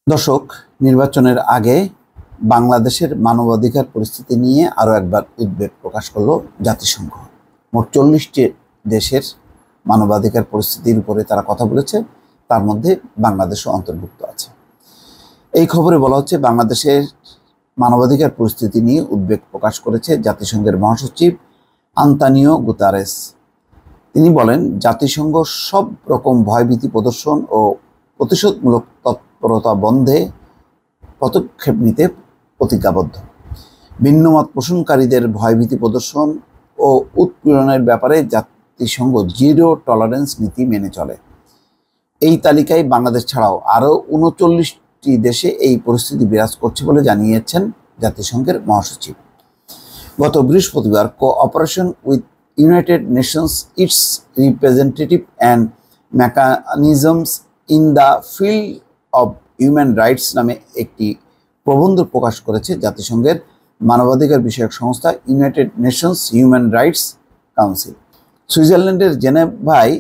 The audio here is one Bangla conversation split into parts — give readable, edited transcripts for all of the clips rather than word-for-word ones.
দর্শক, নির্বাচনের আগে বাংলাদেশের মানবাধিকার পরিস্থিতি নিয়ে আরও একবার উদ্বেগ প্রকাশ করল জাতিসংঘ। মোট 40টি দেশের মানবাধিকার পরিস্থিতির উপরে তারা কথা বলেছে, তার মধ্যে বাংলাদেশও অন্তর্ভুক্ত আছে। এই খবরে বলা হচ্ছে, বাংলাদেশের মানবাধিকার পরিস্থিতি নিয়ে উদ্বেগ প্রকাশ করেছে জাতিসংঘের মহাসচিব আন্তোনিও গুতেরেস। তিনি বলেন, জাতিসংঘ সব রকম ভয়ভীতি প্রদর্শন ও প্রতিশোধমূলক তৎপরতা বন্ধে পদক্ষেপ নিতে প্রতিজ্ঞাবদ্ধ। ভিন্নমত পোষণকারীদের ভয়ভীতি প্রদর্শন ও উৎপীড়নের ব্যাপারে জাতিসংঘ জিরো টলারেন্স নীতি মেনে চলে। এই তালিকায় বাংলাদেশ ছাড়াও আরও 39টি দেশে এই পরিস্থিতি বিরাজ করছে বলে জানিয়েছেন জাতিসংঘের মহাসচিব। গত বৃহস্পতিবার cooperation with United Nations its representative and mechanisms in the field of human rights নামে একটি প্রবন্ধ প্রকাশ করেছে জাতিসংঘের মানবাধিকার বিষয়ক সংস্থা United Nations Human Rights Council. সুইজারল্যান্ডের জেনেভায়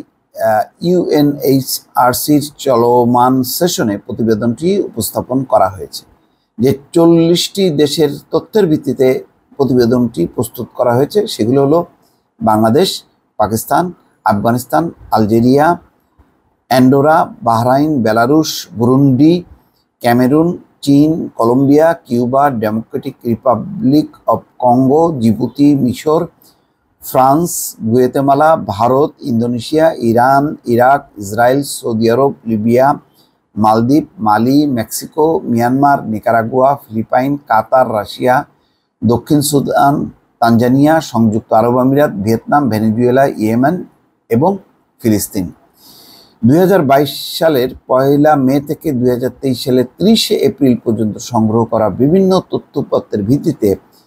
ইউএনএইচআরসির চলমান সেশনে প্রতিবেদনটি উপস্থাপন করা হয়েছে। যে 40টি দেশের তথ্যের ভিত্তিতে প্রতিবেদনটি প্রস্তুত করা হয়েছে সেগুলো হলো Bangladesh, Pakistan, Afghanistan, Algeria, Andorra, Bahrain, Belarus, Burundi, Cameroon, চীন, Colombia, Cuba, Democratic Republic of Congo, Djibouti, মিশর, France, Guatemala, Bharat, Indonesia, Iran, Iraq, Israel, Saudi Arab, Libya, মালদ্বীপ, Mali, Mexico, Myanmar, Nicaragua, Philippine, Qatar, Russia, দক্ষিণ সুদান, তানজানিয়া, সংযুক্ত আরব আমিরাত, ভিয়েতনাম, ভেনেজুয়েলা, ইয়েমেন এবং ফিলিস্তিন। 2022 সালের 1 মে থেকে 2023 সালের 30 এপ্রিল পর্যন্ত সংগ্রহ করা বিভিন্ন তথ্যপত্রের ভিত্তিতে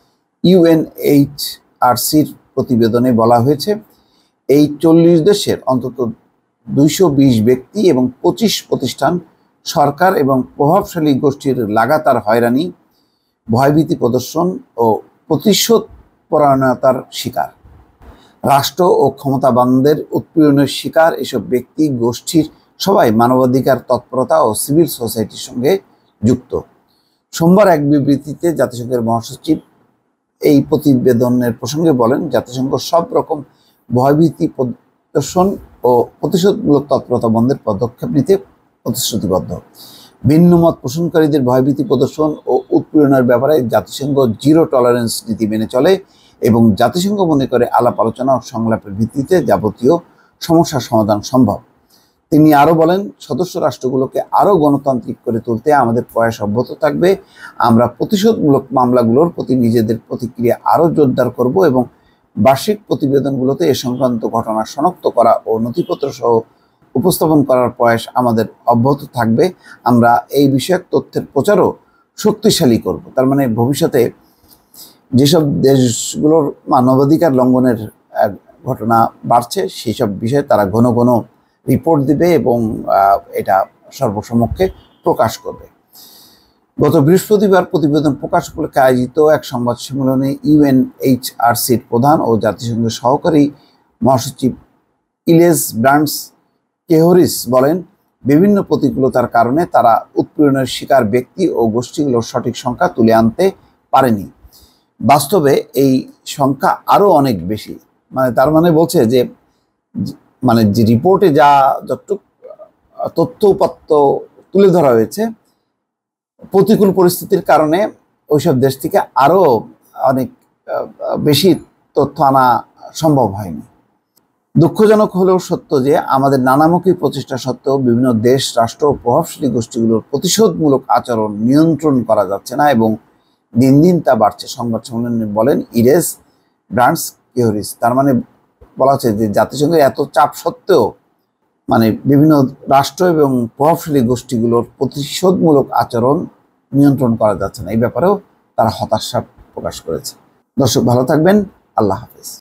ইউএনএইচআরসির প্রতিবেদনে বলা হয়েছে, এই 40 দেশের অন্তত 220 ব্যক্তি এবং 25 প্রতিষ্ঠান সরকার এবং প্রভাবশালী গোষ্ঠীর লাগাতার হয়রানি, ভয়ভীতি প্রদর্শন ও প্রতিশোধ পরায়ণতার শিকার। রাষ্ট্র ও ক্ষমতাবানদের উৎপীড়নের শিকার এসব ব্যক্তি গোষ্ঠীর সবাই মানবাধিকার তৎপরতা ও সিভিল সোসাইটির সঙ্গে যুক্ত। সোমবার এক বিবৃতিতে জাতিসংঘের মহাসচিব এই প্রতিবেদনের প্রসঙ্গে বলেন, জাতিসংঘ সব রকম ভয়ভীতি প্রদর্শন ও প্রতিশোধমূলক তৎপরতা বন্ধের পদক্ষেপ নিতে প্রতিশ্রুতিবদ্ধ। ভিন্নমত পোষণকারীদের ভয়ভীতি প্রদর্শন ও উৎপীড়নের ব্যাপারে জাতিসংঘ জিরো টলারেন্স নীতি মেনে চলে এবং জাতিসংঘ মনে করে আলাপ আলোচনা ও সংলাপের ভিত্তিতে যাবতীয় সমস্যার সমাধান সম্ভব। তিনি আরও বলেন, সদস্য রাষ্ট্রগুলোকে আরও গণতান্ত্রিক করে তুলতে আমাদের প্রয়াস অব্যাহত থাকবে। আমরা প্রতিশোধমূলক মামলাগুলোর প্রতি নিজেদের প্রতিক্রিয়া আরও জোরদার করব এবং বার্ষিক প্রতিবেদনগুলোতে এ সংক্রান্ত ঘটনা শনাক্ত করা ও নথিপত্র সহ উপস্থাপন করার প্রয়াস আমাদের অব্যাহত থাকবে। আমরা এই বিষয়ক তথ্যের প্রচারও শক্তিশালী করব। তার মানে ভবিষ্যতে যেসব দেশগুলোর মানবাধিকার লঙ্ঘনের ঘটনা বাড়ছে সেই সব বিষয়ে তারা ঘন ঘন রিপোর্ট দিবে এবং এটা সর্বসমক্ষে প্রকাশ করবে। গত বৃহস্পতিবার প্রতিবেদন প্রকাশ উপলক্ষে আয়োজিত এক সংবাদ সম্মেলনে ইউএনএইচআরসির প্রধান ও জাতিসংঘের সহকারী মহাসচিব ইলেস ব্রান্ডস কেহরিস বলেন, বিভিন্ন প্রতিকূলতার কারণে তারা উৎপীড়নের শিকার ব্যক্তি ও গোষ্ঠীগুলোর সঠিক সংখ্যা তুলে আনতে পারেনি। বাস্তবে এই সংখ্যা আরও অনেক বেশি। তার মানে বলছে যে যে রিপোর্টে যা যতটুকু তথ্য উপাত্ত তুলে ধরা হয়েছে, প্রতিকূল পরিস্থিতির কারণে ওইসব দেশ থেকে আরও অনেক বেশি তথ্য আনা সম্ভব হয়নি। দুঃখজনক হলেও সত্য যে আমাদের নানামুখী প্রচেষ্টা সত্ত্বেও বিভিন্ন দেশ, রাষ্ট্র ও প্রভাবশালী গোষ্ঠীগুলোর প্রতিশোধমূলক আচরণ নিয়ন্ত্রণ করা যাচ্ছে না এবং দিন দিন তা বাড়ছে। সংবাদ সম্মেলনে বলেন ইলেস ব্রান্ডস কেহরিস। তার মানে বলা হচ্ছে যে জাতিসংঘের এত চাপ সত্ত্বেও বিভিন্ন রাষ্ট্র এবং প্রভাবশালী গোষ্ঠীগুলোর প্রতিশোধমূলক আচরণ নিয়ন্ত্রণ করা যাচ্ছে না। এই ব্যাপারেও তারা হতাশা প্রকাশ করেছে। দর্শক, ভালো থাকবেন। আল্লাহ হাফেজ।